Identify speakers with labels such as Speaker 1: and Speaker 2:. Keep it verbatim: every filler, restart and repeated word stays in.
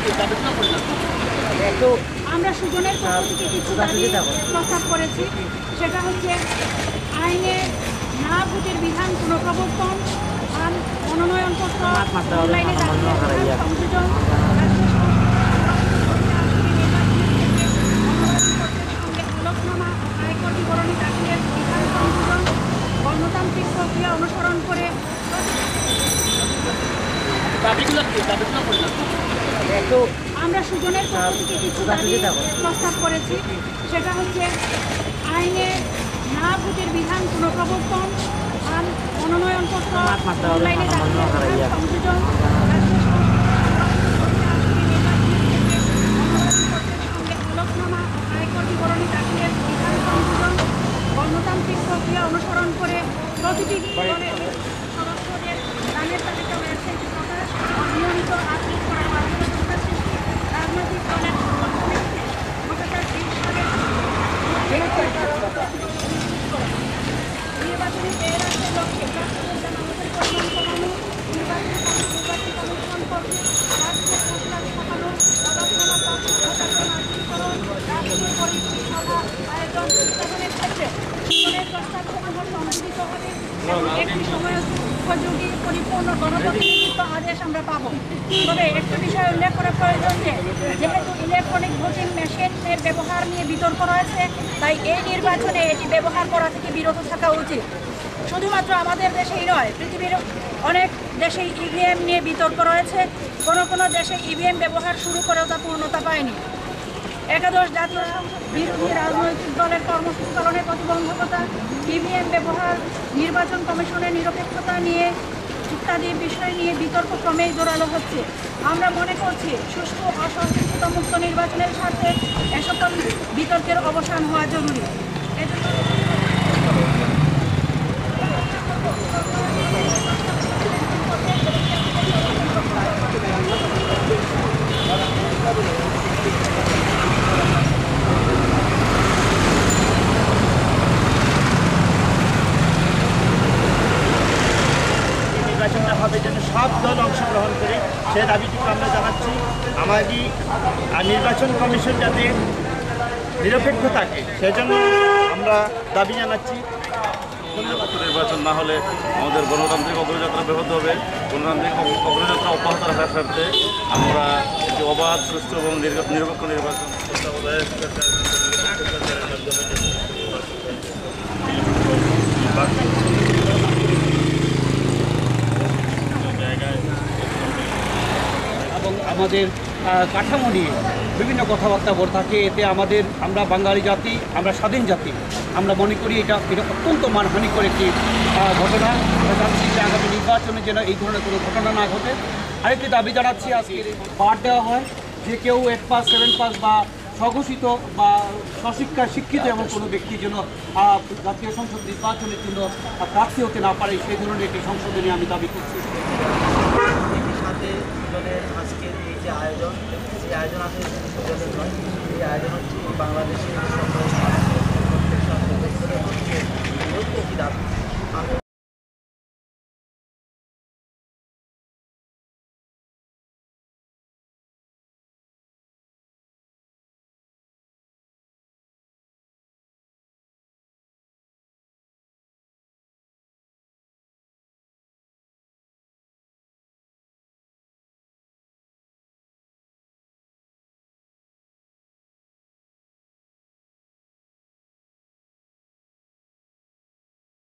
Speaker 1: আমরা সুজনের পক্ষ থেকে কিছু দাবি প্রস্তাব করেছি, সেটা হচ্ছে আইনে না ভোটের বিধান পুনঃপ্রবর্তন, মনোনয়নপত্র অনলাইনে সংযোজন, হলফনামা আয়কর বিবরণী দাখিলের বিধান সংযোজন, গণতান্ত্রিক প্রক্রিয়া অনুসরণ করে আমরা সুজনের পক্ষ থেকে কিছু দাবি প্রস্তাব করেছি, সেটা হচ্ছে আইনে না ভোটের বিধান পুনঃপ্রবর্তন, মনোনয়নপত্র অনলাইনে দাখিলের সংযোজন, হলফনামা আয়কর বিবরণী দাখিলের বিধান সংযোজন, গণতান্ত্রিক প্রক্রিয়া অনুসরণ করে প্রতিটি দলের সদস্যদের দানের তালিকা ওয়েবসাইট প্রকাশ, নিয়মিত আপডেট করা বাধ্যবাধকতা সৃষ্টি, রাজনৈতিক দলের সংগঠনকে ভোটার হিসাবে নির্বাচনী ব্যয় হ্রাসের লক্ষ্যে প্রার্থীদের জানানোর পরিমাণ কমানো, নির্বাচনী নির্বাচনী কমিশন কর্মী রাজনীতিক কৌশল ছাপানো, হলফনামা প্রার্থী ভোটারদের নাগরিকীকরণ, রাজনীতিক পরিস্থিতি সভা আয়োজন উদ্বোধনের ক্ষেত্রে সুজনের প্রস্তাবসমূহ সংশোধিত হবে এবং একটি সময় উপযোগী পরিপূর্ণ গণপ্রতিনিধিত্ব আদেশ আমরা পাবো। তবে একটি বিষয় উল্লেখ করা প্রয়োজন যে যেহেতু ইলেকট্রনিক ভোটিং মেশিনের ব্যবহার নিয়ে বিতর্ক রয়েছে, তাই এই নির্বাচনে এটি ব্যবহার করা থেকে বিরত থাকা উচিত। শুধুমাত্র আমাদের দেশেই নয়, পৃথিবীর অনেক দেশেই ইভিএম নিয়ে বিতর্ক রয়েছে। কোনো কোনো দেশে ইভিএম ব্যবহার শুরু করেও তা পূর্ণতা পায়নি। একাদশ জাতীয় সংসদ বিরোধী রাজনৈতিক দলের কর্মসূচি পালনের প্রতিবন্ধকতা, ইভিএম ব্যবহার, নির্বাচন কমিশনের নিরপেক্ষতা নিয়ে ইত্যাদি বিষয় নিয়ে বিতর্ক ক্রমেই জোরালো হচ্ছে। আমরা মনে করছি সুষ্ঠু অসহিষ্ণুতা মুক্ত নির্বাচনের স্বার্থে এসকল বিতর্কের অবসান হওয়া জরুরি।
Speaker 2: নির্বাচনটা হবে যেন সব দল অংশগ্রহণ করে সে দাবিটুকু আমরা জানাচ্ছি। আমাদের নির্বাচন কমিশন যাতে নিরপেক্ষ থাকে সেজন্য আমরা দাবি জানাচ্ছি।
Speaker 3: নির্বাচন না হলে আমাদের গণতান্ত্রিক অগ্রযাত্রা ব্যাহত হবে। গণতান্ত্রিক অগ্রযাত্রা অব্যাহত রাখার স্বার্থে আমরা একটি অবাধ, সুষ্ঠু এবং নিরপেক্ষ নির্বাচন
Speaker 4: এবং আমাদের কাঠামো নিয়ে বিভিন্ন কথাবার্তা বলে থাকে। এতে আমাদের আমরা বাঙালি জাতি, আমরা স্বাধীন জাতি, আমরা মনে করি এটা এটা অত্যন্ত মানহানিকর একটি ঘটনা। আমরা চাচ্ছি যে আগামী নির্বাচনে যেন এই ধরনের কোনো ঘটনা না ঘটে। আরেকটি দাবি জানাচ্ছি, আজকে পাঠ দেওয়া হয় যে কেউ এইট পাস, সেভেন পাস বা স্বঘোষিত বা স্বশিক্ষায় শিক্ষিত এমন কোনো ব্যক্তি যেন জাতীয় সংসদ নির্বাচনের জন্য প্রার্থী হতে না পারে, সেই ধরনের একটি সংশোধনী আমি দাবি করছি।
Speaker 2: সাথে আজকের এই যে আয়োজন, এই আয়োজন আসলে সুজনের নয়, এই আয়োজন হচ্ছে বাংলাদেশের সকল প্রত্যেক একটি দাবি।